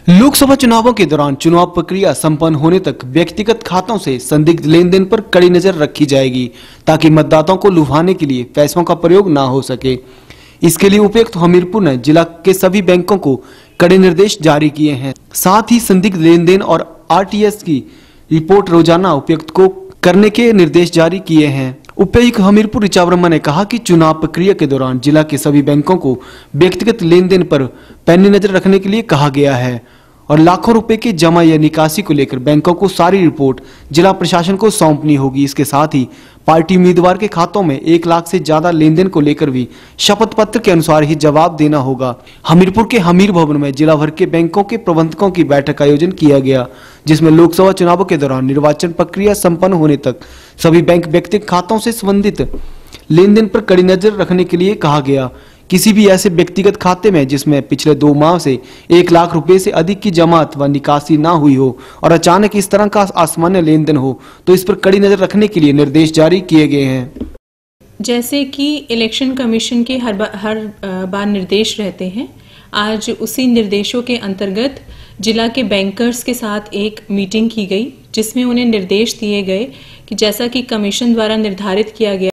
लोकसभा चुनावों के दौरान चुनाव प्रक्रिया संपन्न होने तक व्यक्तिगत खातों से संदिग्ध लेन देन पर कड़ी नजर रखी जाएगी ताकि मतदाताओं को लुभाने के लिए पैसों का प्रयोग न हो सके। इसके लिए उपायुक्त हमीरपुर ने जिला के सभी बैंकों को कड़े निर्देश जारी किए हैं। साथ ही संदिग्ध लेन देन और आरटीएस की रिपोर्ट रोजाना उपायुक्त को करने के निर्देश जारी किए हैं। उपायुक्त हमीरपुर ऋचा वर्मा ने कहा कि चुनाव प्रक्रिया के दौरान जिला के सभी बैंकों को व्यक्तिगत लेन देन पर पैनी नजर रखने के लिए कहा गया है और लाखों रुपए के जमा या निकासी को लेकर बैंकों को सारी रिपोर्ट जिला प्रशासन को सौंपनी होगी। इसके साथ ही पार्टी उम्मीदवार के खातों में 1 लाख से ज्यादा लेन देन को लेकर भी शपथ पत्र के अनुसार ही जवाब देना होगा। हमीरपुर के हमीर भवन में जिला भर के बैंकों के प्रबंधकों की बैठक का आयोजन किया गया, जिसमें लोकसभा चुनावों के दौरान निर्वाचन प्रक्रिया संपन्न होने तक सभी बैंक व्यक्तिगत खातों से संबंधित लेन देन पर कड़ी नजर रखने के लिए कहा गया। किसी भी ऐसे व्यक्तिगत खाते में जिसमें पिछले 2 माह से 1 लाख रुपए से अधिक की जमा अथवा निकासी ना हुई हो और अचानक इस तरह का असामान्य लेन देन हो तो इस पर कड़ी नजर रखने के लिए निर्देश जारी किए गए हैं। जैसे कि इलेक्शन कमीशन के हर बार निर्देश रहते हैं, आज उसी निर्देशों के अंतर्गत जिला के बैंकर्स के साथ एक मीटिंग की गई, जिसमें उन्हें निर्देश दिए गए कि जैसा कि कमीशन द्वारा निर्धारित किया गया